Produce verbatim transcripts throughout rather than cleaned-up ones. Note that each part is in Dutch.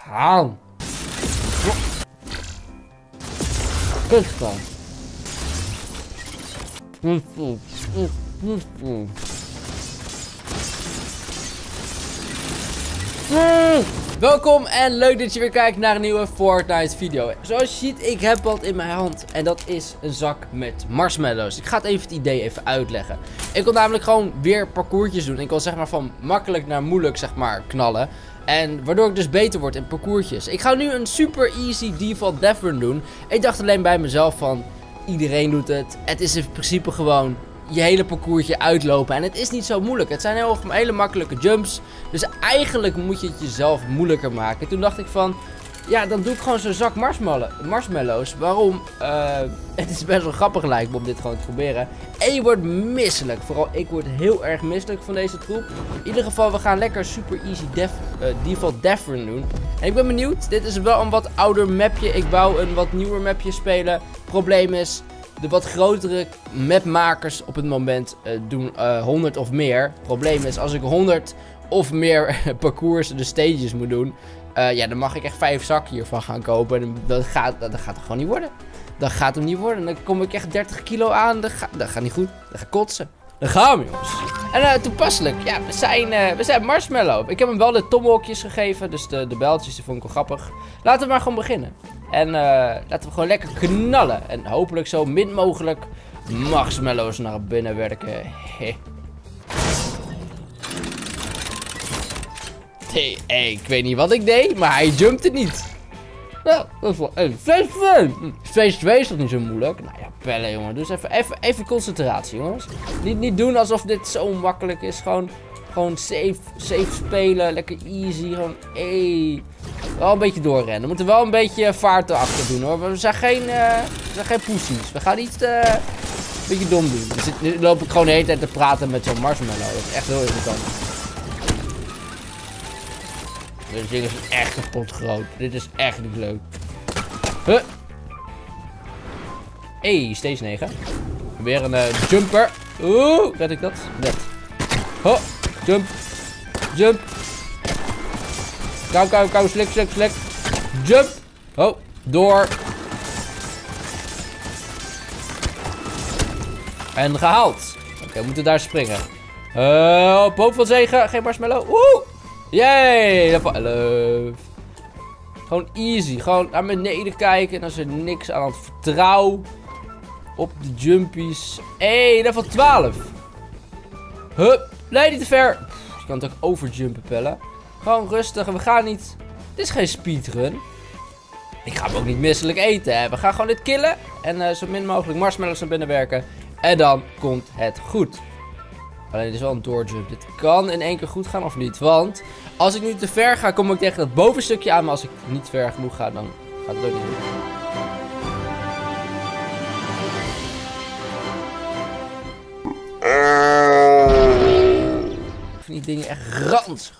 Haal. Kutspel. Welkom en leuk dat je weer kijkt naar een nieuwe Fortnite video. Zoals je ziet, ik heb wat in mijn hand en dat is een zak met marshmallows. Ik ga het even het idee even uitleggen. Ik wil namelijk gewoon weer parcoursjes doen. Ik wil zeg maar van makkelijk naar moeilijk zeg maar knallen. En waardoor ik dus beter word in parcoursjes. Ik ga nu een super easy default death run doen. Ik dacht alleen bij mezelf van, iedereen doet het. Het is in principe gewoon je hele parcoursje uitlopen. En het is niet zo moeilijk. Het zijn heel, hele makkelijke jumps. Dus eigenlijk moet je het jezelf moeilijker maken. Toen dacht ik van, ja, dan doe ik gewoon zo'n zak marshmallows. Waarom? Uh, het is best wel grappig lijkt me om dit gewoon te proberen. En je wordt misselijk. Vooral ik word heel erg misselijk van deze troep. In ieder geval, we gaan lekker super easy def, uh, default death run doen. En ik ben benieuwd. Dit is wel een wat ouder mapje. Ik wou een wat nieuwer mapje spelen. Probleem is, de wat grotere mapmakers op het moment uh, doen uh, honderd of meer. Probleem is, als ik honderd of meer parcours, de stages moet doen. Uh, ja, dan mag ik echt vijf zakken hiervan gaan kopen. En dat gaat, dat, dat gaat er gewoon niet worden. Dat gaat hem niet worden. Dan kom ik echt dertig kilo aan. Dat, ga, dat gaat niet goed. Dat gaat kotsen. Dan gaan we, jongens. En uh, toepasselijk. Ja, we zijn, uh, we zijn Marshmallow. Ik heb hem wel de tomahawkjes gegeven. Dus de, de bijltjes, die vond ik wel grappig. Laten we maar gewoon beginnen. En uh, laten we gewoon lekker knallen. En hopelijk zo min mogelijk marshmallows naar binnen werken. Hé. Hey, hey, ik weet niet wat ik deed, maar hij jumpte niet. Nou, dat is wel een Phase twee. Phase twee is toch niet zo moeilijk? Nou ja, pellen jongen. Dus even, even, even concentratie jongens. Niet, niet doen alsof dit zo makkelijk is. Gewoon, gewoon safe, safe spelen. Lekker easy. Gewoon, hey. Wel een beetje doorrennen. We moeten wel een beetje vaart erachter doen hoor. We zijn geen, uh, we zijn geen poesies. We gaan niet uh, een beetje dom doen. Dus nu loop ik gewoon de hele tijd te praten met zo'n marshmallow. Dat is echt heel irritant. Dit ding is echt kapot groot. Dit is echt niet leuk. Huh. Hey, stage negen. Weer een uh, jumper. Oeh, red ik dat? Net. Ho, jump. Jump. Kou, kou, kou, slik, slik, slik. Jump. Oh, door. En gehaald. Oké, okay, we moeten daar springen. Uh, op hoop van zegen. Geen marshmallow. Oeh. Yay, level elf. Gewoon easy. Gewoon naar beneden kijken. En dan is er niks aan het vertrouwen. Op de jumpies. Hey, level twaalf. Hup. Nee, niet te ver. Pff, je kan het ook overjumpen, pellen. Gewoon rustig. We gaan niet... Dit is geen speedrun. Ik ga hem ook niet misselijk eten. Hè. We gaan gewoon dit killen. En uh, zo min mogelijk marshmallows naar binnen werken. En dan komt het goed. Alleen dit is wel een doorjump. Dit kan in één keer goed gaan of niet. Want als ik nu te ver ga, kom ik tegen dat bovenstukje aan. Maar als ik niet ver genoeg ga, dan gaat het ook niet goed. Ik vind die dingen echt ranzig.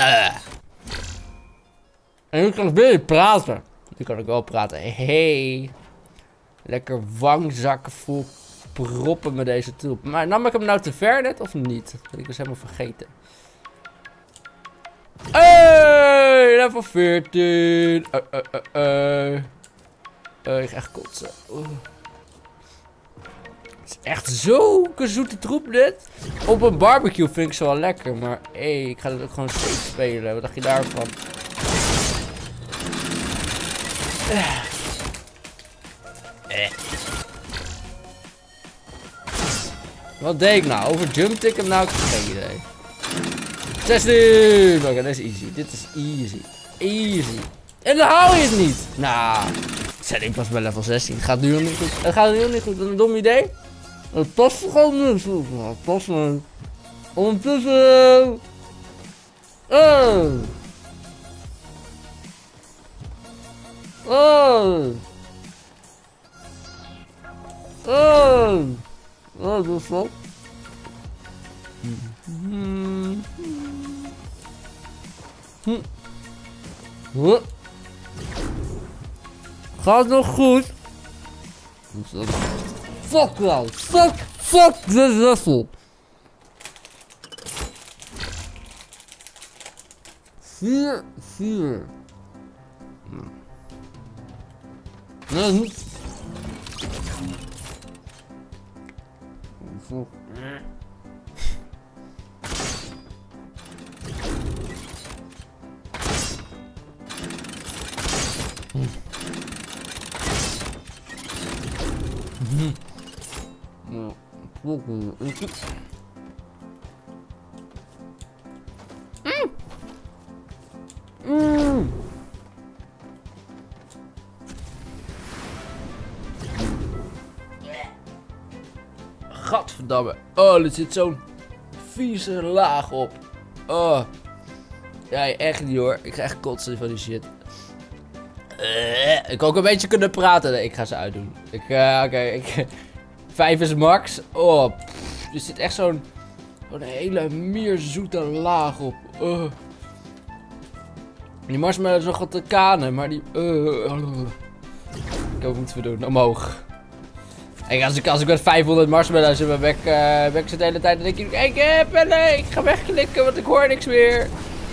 En nu kan ik weer praten. Nu kan ik wel praten. Hey. Lekker wangzakken vol proppen met deze troep. Maar nam ik hem nou te ver net of niet? Dat heb ik dus helemaal vergeten. Hey, level veertien. Uh, uh, uh, uh. Uh, ik ga echt kotsen. Uh. Het is echt zulke zoete troep dit. Op een barbecue vind ik ze wel lekker. Maar hey, ik ga dit ook gewoon safe spelen. Wat dacht je daarvan? Uh. Eh. Wat deed ik nou? Overjumpte ik hem nou? Ik heb geen idee. zestien! Oké, okay, dit is easy. Dit is easy. Easy. En dan hou je het niet. Nou, zet ik pas bij level zestien. Het gaat nu nog niet goed. Het gaat nu nog niet goed. Dat is een dom idee. Het past gewoon niet. Het past niet. Ondertussen. Oh. Oh. Oh. Oh, dat is wat. Hmm. Hm. Huh. Gaat nog goed? Fuck wel. Fuck. Fuck this wissel. vier, vier. Mm. Mm. Gadverdamme. Oh, er zit zo'n vieze laag op. Oh. Ja, echt niet hoor. Ik ga echt kotsen van die shit. Uh, ik wil ook een beetje kunnen praten. Nee, ik ga ze uitdoen. Ik, uh, oké. Okay, ik... Vijf is max. Oh. Pff, er zit echt zo'n... Zo'n hele mierzoete laag op. Uh. Die marshmallow is nog wat te kanen, maar die... Uh. Ik heb moeten we doen. Omhoog. En als ik, als ik met vijfhonderd marshmallows in mijn bek, uh, bek zit de hele tijd, dan denk ik... Ik heb en ik ga wegklikken, want ik hoor niks meer.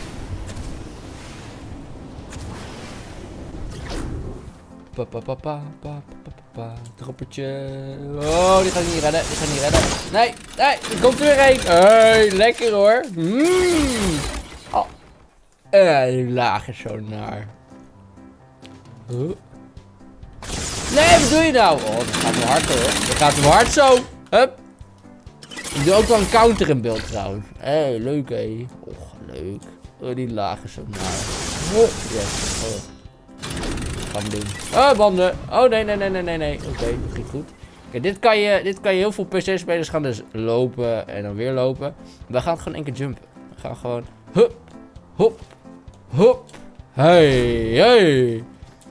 Pa, pa, pa, pa, pa, pa, pa. Droppertje. Oh, die gaat niet redden. Die gaat niet redden. Nee, nee, er komt er weer een. Hey, lekker hoor. Mm. Oh. Uh, die laag is zo naar. Huh? Nee, wat doe je nou? Oh, dat gaat wel hard hoor. Dat gaat wel hard zo. Hup. Ik doe ook wel een counter in beeld trouwens. Hé, hey, leuk hé. Och, leuk. Oh, die laag is zo naar. Oh, yes. Oh. Gaan we doen. Oh, banden. Oh, nee, nee, nee, nee, nee, nee. Oké, okay, dat ging goed. Okay, dit, kan je, dit kan je heel veel P C-spelers gaan dus lopen en dan weer lopen. We gaan het gewoon één keer jumpen. We gaan gewoon... Hup, hop, hop. Hey, hey.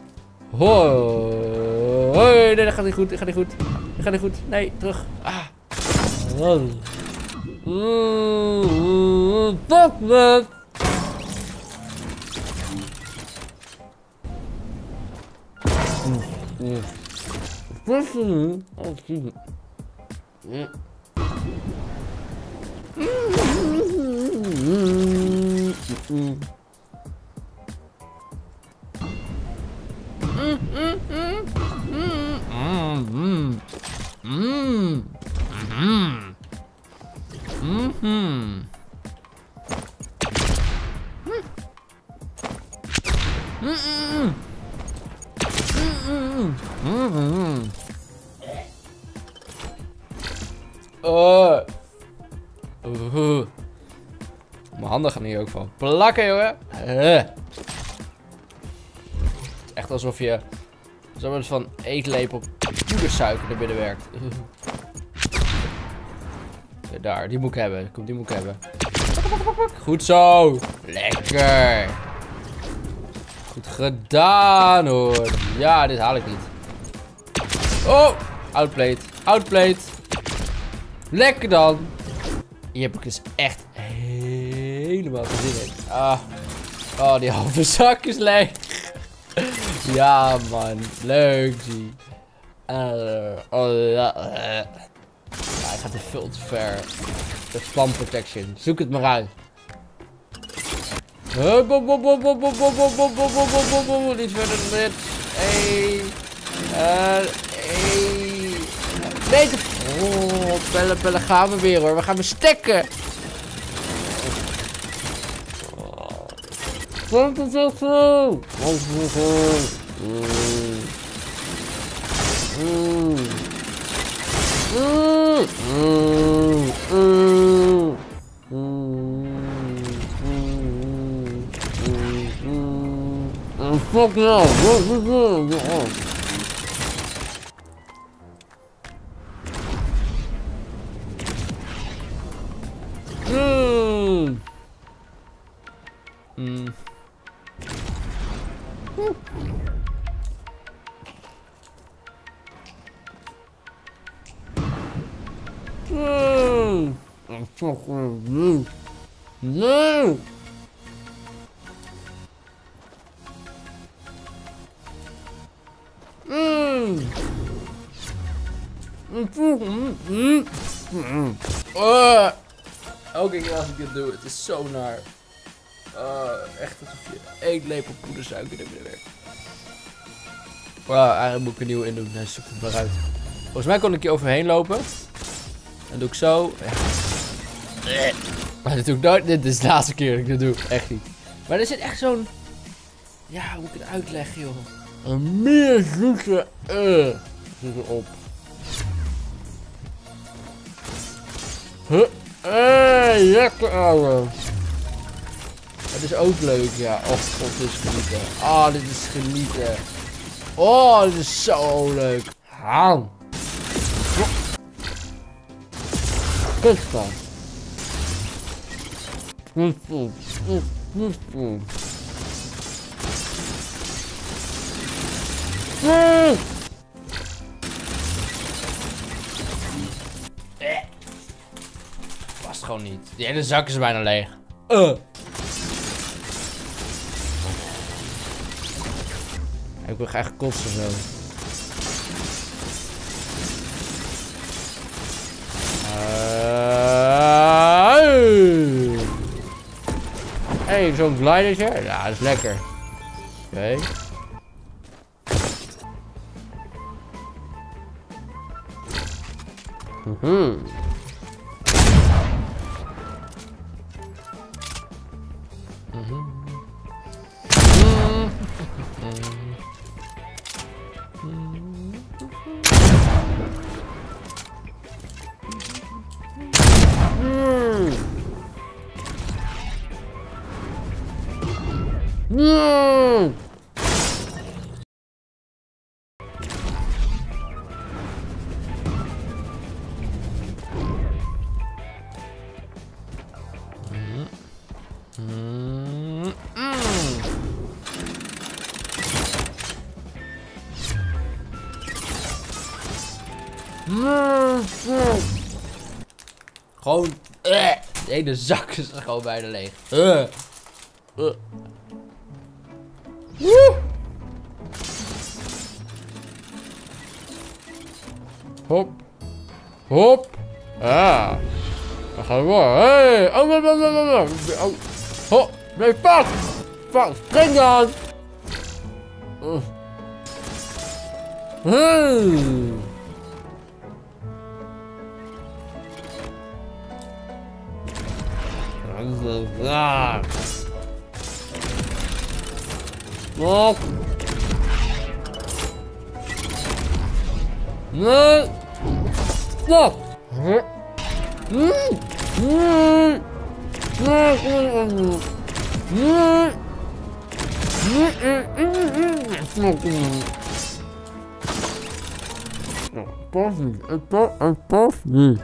Hoi. Hoi. Nee, dat gaat niet goed. Dat gaat niet goed. Dat gaat niet goed. Nee, terug. Ah. Fuck me. Oh. Uh. Mijn handen gaan hier ook van plakken, jongen. Uh. Het is echt alsof je zo'n van eetlepel poedersuiker er binnen werkt. Uh. Okay, daar, die moet ik hebben. Kom, die moet ik hebben. Goed zo. Lekker. Goed gedaan, hoor. Ja, dit haal ik niet. Oh, outplayed. Outplayed. Lekker dan. Hier heb ik dus echt helemaal geen zin in. Ah. Oh, die halve zak is leeg. Ja, man. Leuk, zie. Uh, oh, ja. Uh. Ja, hij gaat er veel te ver. De spam protection. Zoek het maar uit. Niet verder dan dit. Hey. Uh, hey. Nee, oh, pellen, pellen gaan we weer hoor. We gaan me stekken. Komt het zo zo? Fuck no. Mm. Mm. Mm. Mm. No. Mm. Mm. Mm. Uh. Elke keer als ik dit doe, het is zo naar. Uh, echt alsof je één lepel poedersuiker erin werkt. Wow, eigenlijk moet ik een nieuwe in doen. Nee, zoek het maar uit. Volgens mij kon ik hier overheen lopen. Dan doe ik zo. Ja. Maar dat doe ik nooit. Dit is de laatste keer dat ik dat doe. Echt niet. Maar er zit echt zo'n... Ja, hoe moet ik het uitleggen, joh? Een meer zoete... Uh, zit erop. Huh? Hey, lekker ouwe. Het is ook leuk, ja. Och, god, dit is genieten. Oh, dit is genieten. Oh, dit is zo leuk. Haan. Kijk dan. Mm. Was gewoon niet. Die hele zak is bijna leeg. Uh. Ik wil echt kotsen zo. Uh. Hey, zo'n glidertje. Ja, dat is lekker. Oké. Okay. Mm-hmm. Mm-hmm. Mm. Gewoon, uh, de hele zak is er gewoon bijna leeg. Uh. Uh. Woe! Hop. Hop. Ah. Dan gaan we door. Hey. Oh, oh, oh, oh, oh. Oh. Hop. Nee, pak. Pak. Spring dan. Uh. Hmm. Ah. Op. Nee. Stop. Nee. Nee. Het past niet. Het past niet.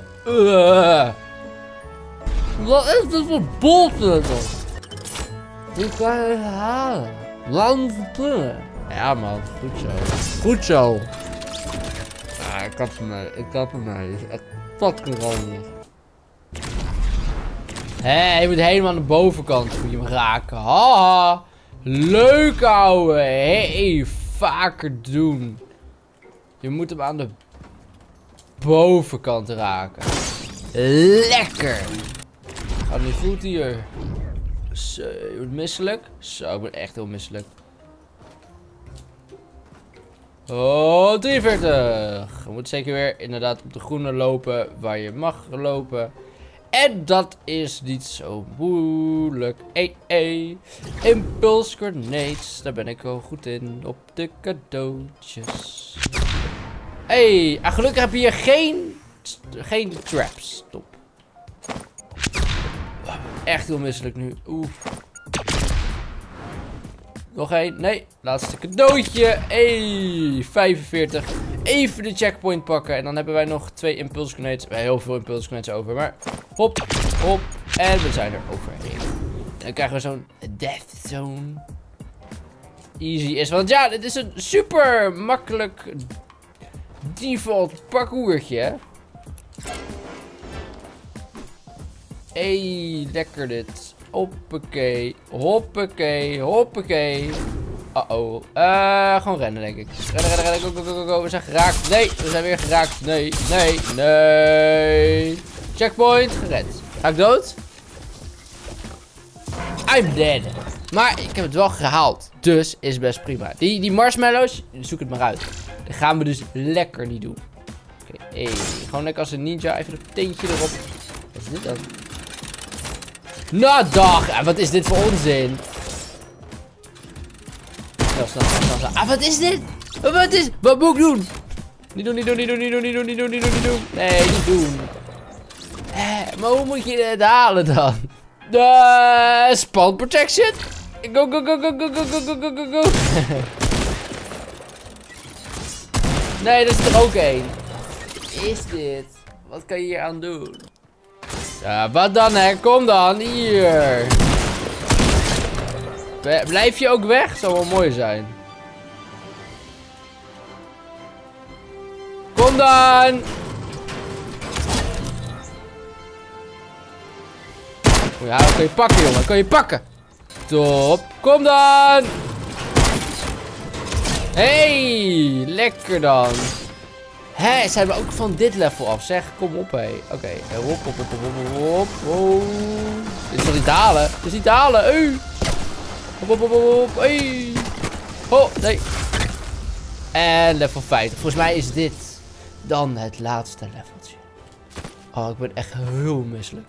Wat is dit voor bullshit? Hoe kan je het halen? Laat me vertellen. Ja man, goed zo. Goed zo. Ah, ik kap ermee. Ik kap ermee. Het is echt fucking randig. Hé, je moet helemaal aan de bovenkant moet je hem raken. Haha. Leuk ouwe. Hé, vaker doen. Je moet hem aan de bovenkant raken. Lekker. Gaat niet goed hier. Zo, je wordt misselijk. Zo, ik ben echt heel misselijk. Oh, drieënveertig. Je moet zeker weer inderdaad op de groene lopen waar je mag lopen. En dat is niet zo moeilijk. Hey, hey. Impulse grenades. Daar ben ik wel goed in. Op de cadeautjes. Hey, ah, gelukkig heb je hier geen, geen traps. Top. Echt heel misselijk nu. Oeh. Nog één. Nee. Laatste cadeautje. Hey. vijfenveertig. Even de checkpoint pakken. En dan hebben wij nog twee impulse grenades. We hebben heel veel impulse grenades over. Maar hop. Hop. En we zijn er overheen. En dan krijgen we zo'n death zone. Easy is. Want ja, dit is een super makkelijk default parcoursje. Hè? Hey, lekker dit. Hoppakee. Hoppakee. Hoppakee. Uh-oh. Uh, gewoon rennen, denk ik. Rennen, rennen, rennen. Go, go, go, go. We zijn geraakt. Nee, we zijn weer geraakt. Nee, nee, nee. Checkpoint. Gered. Ga ik dood? I'm dead. Maar ik heb het wel gehaald. Dus is best prima. Die, die marshmallows, zoek het maar uit. Dat gaan we dus lekker niet doen. Oké, okay, hey, gewoon lekker als een ninja. Even een teentje erop. Wat is dit dan? Nou, dag. Ah, wat is dit voor onzin? Snel, snel, snel, snel. Ah, wat is dit? Wat is... Wat moet ik doen? Niet doen, niet doen, niet doen, niet doen, niet doen, niet doen, niet doen, niet doen. Nee, niet doen. Eh, maar hoe moet je het halen dan? De spawn protection. Go, go, go, go, go, go, go, go, go, go, go. Nee, er is er ook één. Wat is dit? Wat kan je hier aan doen? Ja, wat dan hè? Kom dan, hier. Blijf je ook weg? Zou wel mooi zijn. Kom dan! Ja, dat kan je pakken, jongen. Dat kan je pakken. Top. Kom dan! Hey, lekker dan. Hé, zijn we ook van dit level af? Zeg, kom op, hé. Oké, okay. hop, hop, hop, hop, hop, hop. Dit is nog niet te halen. Dit is niet te halen. Hey. Hop, hop, hop, hop. Hey. Oh, nee. En level vijftig. Volgens mij is dit dan het laatste leveltje. Oh, ik ben echt heel misselijk.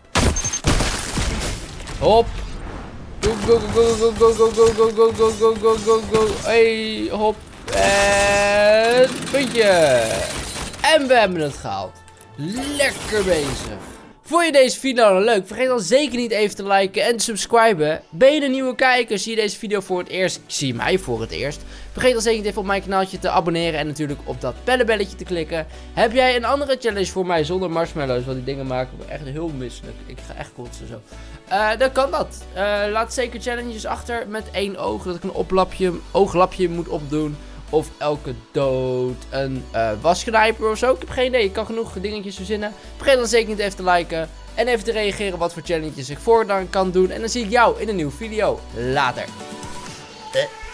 Hop. Go, go, go, go, go, go, go, go, go, go, go, go, go, go. Hey, hop. En puntje. En we hebben het gehaald. Lekker bezig. Vond je deze video dan leuk? Vergeet dan zeker niet even te liken en te subscriben. Ben je een nieuwe kijker? Zie je deze video voor het eerst? Zie je mij voor het eerst? Vergeet dan zeker niet even op mijn kanaaltje te abonneren. En natuurlijk op dat bellenbelletje te klikken. Heb jij een andere challenge voor mij zonder marshmallows? Want die dingen maken me echt heel misselijk. Ik ga echt kotsen zo. Uh, dan kan dat. Uh, laat zeker challenges achter met één oog. Dat ik een oplapje, ooglapje moet opdoen. Of elke dood een uh, wasknijper of zo. Ik heb geen idee. Ik kan genoeg dingetjes verzinnen. Vergeet dan zeker niet even te liken. En even te reageren wat voor challenges ik voortaan kan doen. En dan zie ik jou in een nieuwe video. Later. Uh.